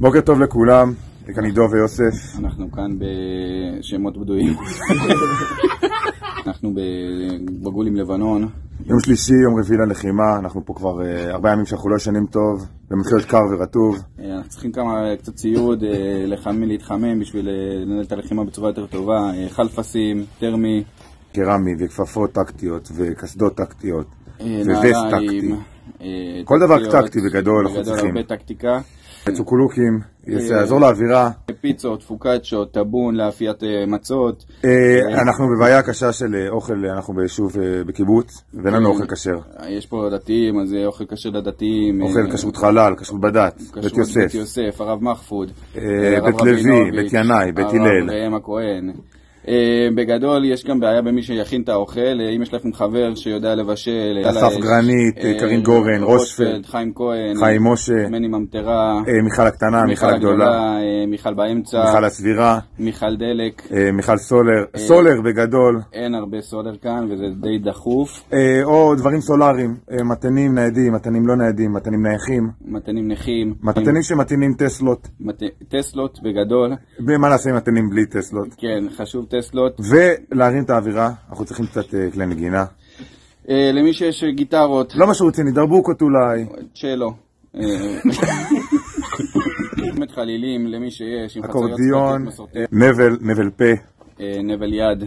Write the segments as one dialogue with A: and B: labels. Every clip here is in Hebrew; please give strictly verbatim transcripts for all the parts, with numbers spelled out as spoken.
A: בוקר טוב לכולם, כאן עידו ויוסף.
B: אנחנו כאן בשמות בדויים. אנחנו בגבול עם לבנון.
A: יום שלישי, יום רביעי ללחימה, אנחנו פה כבר ארבעה ימים שאנחנו לא ישנים טוב, ומתחיל להיות קר ורטוב.
B: אנחנו צריכים כמה קצת ציוד לחמם, להתחמם בשביל לנהל את הלחימה בצורה יותר טובה. חלפסים, טרמי,
A: קרמי וכפפות טקטיות וקסדות טקטיות וווסט טקטי. כל דבר טקטי בגדול אנחנו צריכים.
B: הרבה טקטיקה.
A: צוקולוקים, יעזור לאווירה.
B: פיצות, פוקאצ'ות, טאבון, לאפיית מצות.
A: אנחנו בבעיה קשה של אוכל, אנחנו ביישוב בקיבוץ, ואין לנו אוכל כשר.
B: יש פה דתיים, אז אוכל כשר לדתיים.
A: אוכל כשרות חלל, כשרות בדת, בית יוסף.
B: בית יוסף, הרב מחפוד.
A: בית לוי, בית ינאי, בית הלל.
B: הרב ראם הכהן. בגדול יש גם בעיה במי שיכין את האוכל. אם יש לכם חבר שיודע לבשל,
A: אסף גרנית, קרין גורן, רושפלד,
B: חיים כהן,
A: חיים משה,
B: מני ממטרה,
A: מיכל הקטנה, מיכל הגדולה,
B: מיכל באמצע,
A: מיכל הסבירה,
B: מיכל דלק,
A: מיכל סולר. סולר בגדול,
B: אין הרבה סולר כאן וזה די דחוף.
A: או דברים סולאריים, מתנים ניידים, מתנים לא ניידים, מתנים נייחים,
B: מתנים נכים,
A: מתנים שמתנים טסלות.
B: טסלות בגדול.
A: מה נעשה עם מתנים בלי טסלות?
B: כן, חשוב טסלות.
A: ולהרים את האווירה, אנחנו צריכים קצת כלי נגינה.
B: למי שיש גיטרות.
A: לא משהו רציני, דרבוקות אולי.
B: צ'לו. באמת חלילים, למי שיש.
A: אקורדיון, נבל, נבל פה.
B: נבל יד.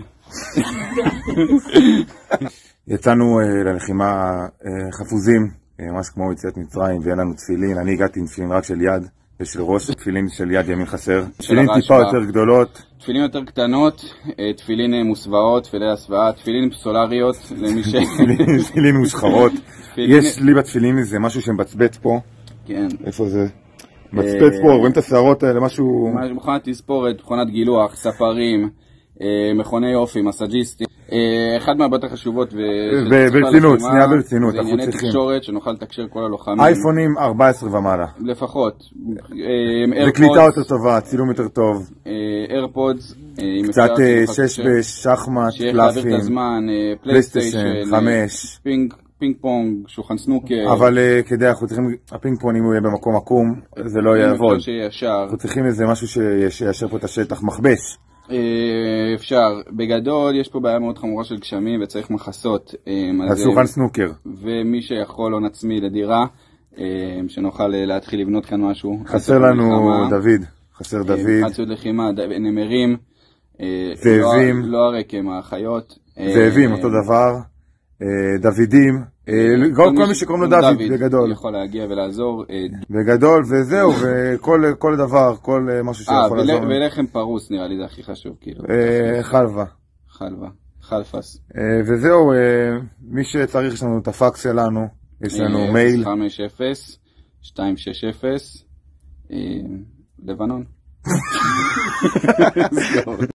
A: יצאנו ללחימה חפוזים, ממש כמו יציאת מצרים, ואין לנו תפילין. אני הגעתי עם תפילין רק של יד. ושל ראש, תפילין של יד ימין חסר. תפילין טיפה יותר גדולות.
B: תפילין יותר קטנות, תפילין מוסוואות, תפילי הסוואה, תפילין סולריות, למי ש...
A: תפילין מושחרות. יש לי בתפילין איזה משהו שמצבט פה.
B: כן.
A: איפה זה? מצבט פה, רואים את השערות האלה, משהו...
B: מכונת תספורת, מכונת גילוח, ספרים, מכוני אופי, מסאג'יסטים. אחד מהבעיות החשובות
A: וברצינות, שנייה ברצינות,
B: זה ענייני תקשורת שנוכל לתקשר כל הלוחמים.
A: אייפונים ארבע עשרה ומעלה.
B: לפחות.
A: וקליטה יותר טובה, צילום יותר טוב.
B: איירפודס.
A: קצת שש בשחמט, קלפים, פלייסטיישן, חמש.
B: פינג פונג, שולחן סנוקר.
A: אבל כדי, אנחנו צריכים, הפינג פונג אם הוא יהיה במקום עקום, זה לא יעבוד. אנחנו צריכים איזה משהו שישר פה את השטח, מכבש.
B: אפשר. בגדול יש פה בעיה מאוד חמורה של גשמים וצריך מחסות.
A: אז שולחן סנוקר.
B: ומי שיכול לא נצמי לדירה, שנוכל להתחיל לבנות כאן משהו.
A: חסר לנו דוד. חסר דוד.
B: חצות לחימה, נמרים.
A: זאבים.
B: לא הרקם, החיות.
A: זאבים, אותו דבר. דוידים. כל מי שקוראים לו דוד, בגדול.
B: יכול להגיע ולעזור.
A: בגדול, וזהו, וכל דבר, כל משהו שיכול לעזור.
B: ולחם פרוס נראה לי זה הכי חשוב, כאילו.
A: חלבה.
B: חלבה. חלפס.
A: וזהו, מי שצריך, יש לנו את הפקס שלנו, יש לנו מייל.
B: חמש אפס שתיים שש אפס לבנון.